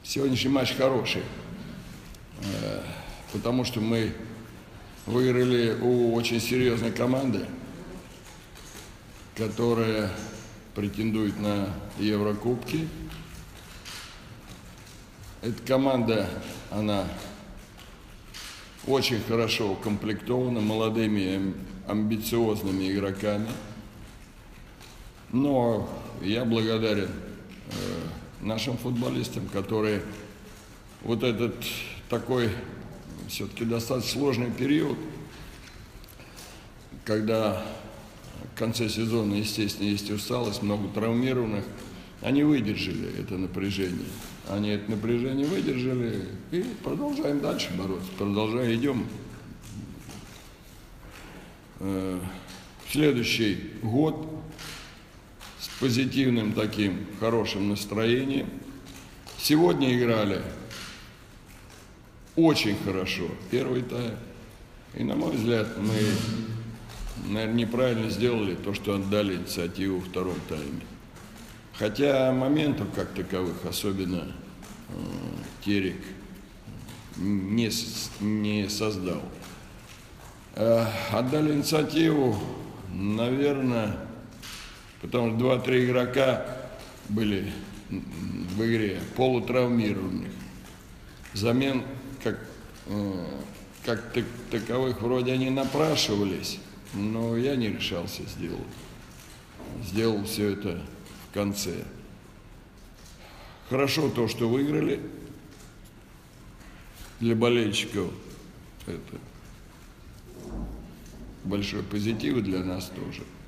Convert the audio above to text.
Сегодняшний матч хороший, потому что мы выиграли у очень серьезной команды, которая претендует на Еврокубки. Эта команда, она очень хорошо укомплектована молодыми амбициозными игроками. Но я благодарен нашим футболистам, которые вот этот такой все-таки достаточно сложный период, когда в конце сезона, естественно, есть усталость, много травмированных, они выдержали это напряжение. Они это напряжение выдержали и продолжаем дальше бороться, идем. В следующий год с позитивным таким хорошим настроением. Сегодня играли очень хорошо первый тайм. И, на мой взгляд, мы, наверное, неправильно сделали то, что отдали инициативу во втором тайме. Хотя моментов как таковых, особенно Терек, не создал. Отдали инициативу, наверное, потому что 2-3 игрока были в игре полутравмированных. Замен как таковых вроде они напрашивались, но я не решался сделать. Сделал все это в конце. Хорошо то, что выиграли. Для болельщиков это большой позитив, и для нас тоже.